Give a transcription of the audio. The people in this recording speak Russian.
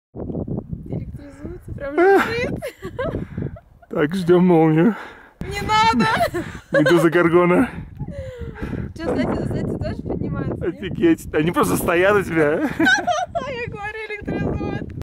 Электризуется, прям жужжит. Так, ждем молнию. Не надо! Медуза Горгона. Что, кстати, тоже поднимается? Офигеть. Они просто стоят у тебя. Я говорю.